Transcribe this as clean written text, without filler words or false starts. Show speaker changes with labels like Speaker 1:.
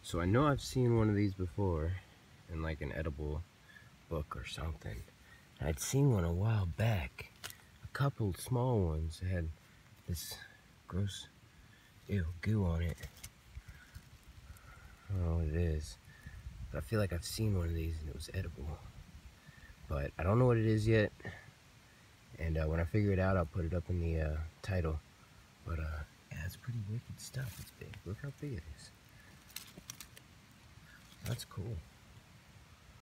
Speaker 1: So I know I've seen one of these before in like an edible book or something. I'd seen one a while back. A couple small ones that had this gross, goo on it. I don't know what it is, but I feel like I've seen one of these and it was edible. But I don't know what it is yet. And when I figure it out, I'll put it up in the title. But yeah, it's pretty wicked stuff. It's big. Look how big it is. That's cool.